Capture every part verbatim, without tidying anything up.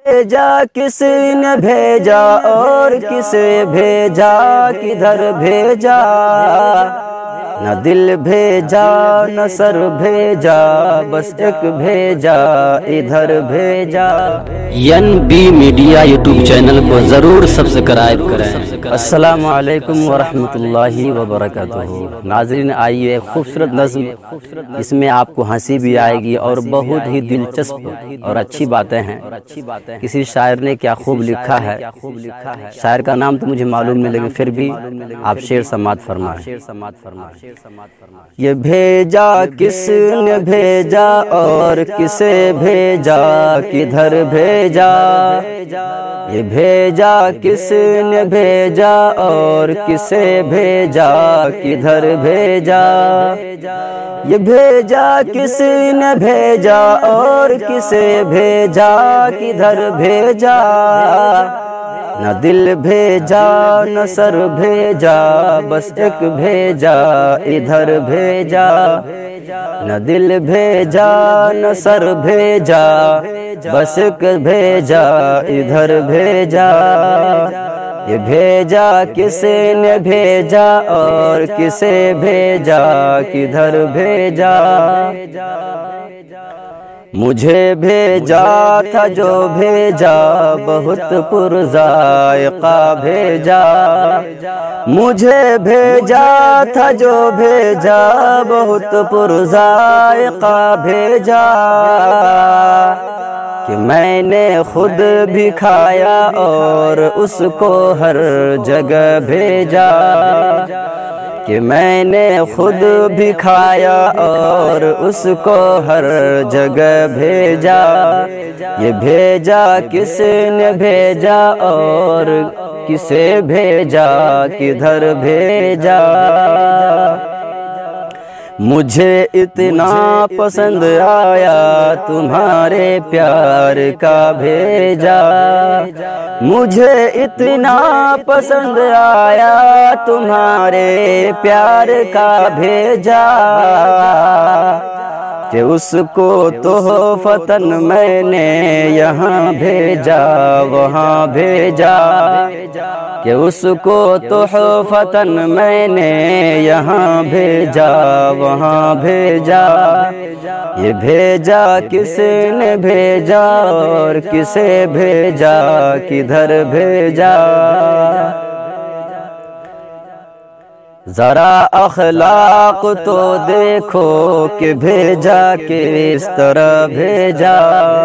بھیجا کس نے بھیجا اور کسے بھیجا کدھر بھیجا، نہ دل بھیجا نہ سر بھیجا بس ایک بھیجا ادھر بھیجا۔ N B media YouTube channel کو ضرور سبسکرائب کریں۔ السلام علیکم ورحمۃ اللہ وبرکاتہ۔ ناظرین آئیے خوبصورت نظم، اس میں آپ کو ہنسی بھی آئے گی اور بہت ہی دلچسپ اور اچھی باتیں ہیں۔ کسی شاعر نے کیا خوب لکھا ہے، شاعر کا نام تو مجھے معلوم نہیں لیکن پھر بھی آپ شعر سماعت فرمائیں۔ یہ بھیجا کس نے بھیجا اور کسے بھیجا کدھر بھیجا، یہ بھیجا کس نے بھیجا اور کسے بھیجا کدھر بھیجا، یہ بھیجا کس نے بھیجا اور کسے بھیجا کدھر بھیجا، نہ دل بھیجا نہ سر بھیجا بس ایک بھیجا ادھر بھیجا، نہ دل بھیجا نہ سر بھیجا بس ایک بھیجا ادھر بھیجا، یہ بھیجا کس نے بھیجا اور کسے بھیجا کدھر بھیجا۔ مجھے بھیجا تھا جو بھیجا بہت پرذائقہ بھیجا، مجھے بھیجا تھا جو بھیجا بہت پرذائقہ بھیجا، کہ میں نے خود بھی کھایا اور اس کو ہر جگہ بھیجا، کہ میں نے خود بھی کھایا اور اس کو ہر جگہ بھیجا، یہ بھیجا کس نے بھیجا اور کسے بھیجا کدھر بھیجا۔ مجھے اتنا پسند آیا تمہارے پیار کا بھیجا، مجھے اتنا پسند آیا تمہارے پیار کا بھیجا، کہ اس کو تحفتاً میں نے یہاں بھیجا وہاں بھیجا، کہ اس کو تحفتاً میں نے یہاں بھیجا وہاں بھیجا، یہ بھیجا کس نے بھیجا اور کسے بھیجا کدھر بھیجا۔ ذرا اخلاق تو دیکھو کہ بھیجا کس طرح بھیجا،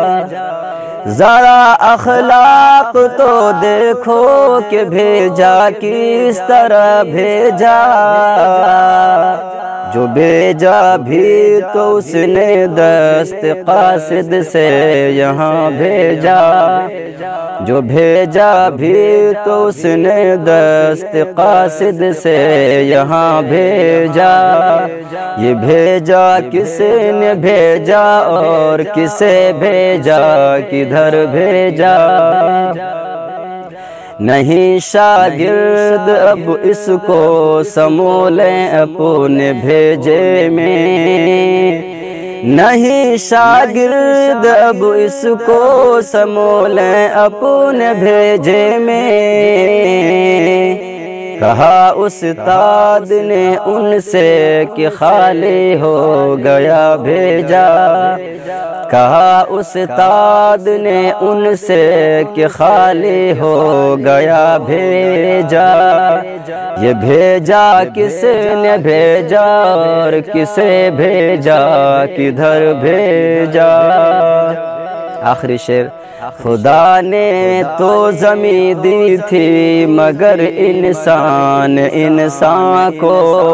ذرا اخلاق تو دیکھو کہ بھیجا کس طرح بھیجا، جو بھیجا بھی تو اس نے دست قاصد سے یہاں بھیجا، جو بھیجا بھی تو اس نے دست قاصد سے یہاں بھیجا، یہ بھیجا کس نے بھیجا اور کسے بھیجا کدھر بھیجا۔ نہیں شاگرد اب اس کو سمولیں اپنے بھیجے میں، نہیں شاگرد اب اس کو سمولیں اپنے بھیجے میں، کہا استاد نے ان سے کہ خالی ہو گیا بھیجا، کہا استاد نے ان سے کہ خالی ہو گیا بھیجا، یہ بھیجا کس نے بھیجا اور کسے بھیجا کدھر بھیجا۔ آخری شعر۔ خدا نے تو زمین دی تھی مگر انسان انسان کو،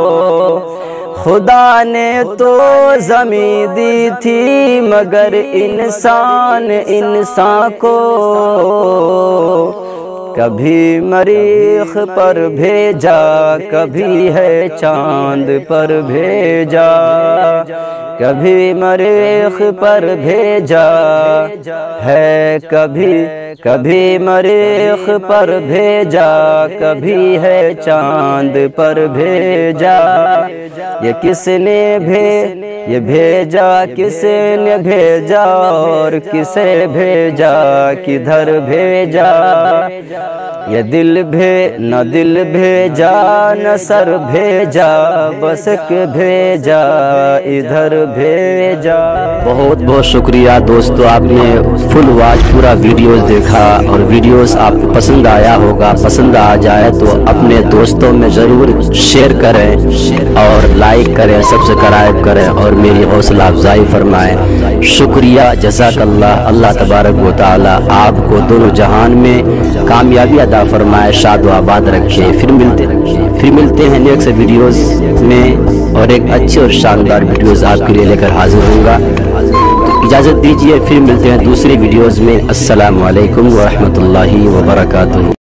خدا نے تو زمین دی تھی مگر انسان انسان کو، کبھی مریخ پر بھیجا کبھی ہے چاند پر بھیجا، کبھی مریخ پر بھیجا ہے کبھی کبھی مریخ پر بھیجا، کبھی ہے چاند پر بھیجا، یہ کس نے بھے یہ بھیجا کس نے بھیجا اور کسے بھیجا کدھر بھیجا، یہ دل بھے نہ دل بھیجا نہ سر بھیجا، بس کہ بھیجا ادھر بھیجا۔ بہت بہت شکریہ دوستو، آپ نے فل واچ پورا ویڈیوز دیکھا اور ویڈیوز آپ کو پسند آیا ہوگا۔ پسند آ جائے تو اپنے دوستوں میں ضرور شیئر کریں اور لائک کریں، سبسکرائب کریں اور میری حوصلہ افزائی فرمائیں۔ شکریہ، جزاک اللہ۔ اللہ تبارک و تعالی آپ کو دونوں جہان میں کامیابی عطا فرمائے، شاد و آباد رکھے۔ پھر ملتے پھر ملتے ہیں نیکسٹ ویڈیوز میں اور ایک اچھے اور شاندار ویڈیوز آپ کے لیے لے کر حاضر ہوں گا۔ اجازت دیجیے، پھر ملتے ہیں دوسری ویڈیوز میں۔ السلام علیکم ورحمۃ اللہ وبرکاتہ۔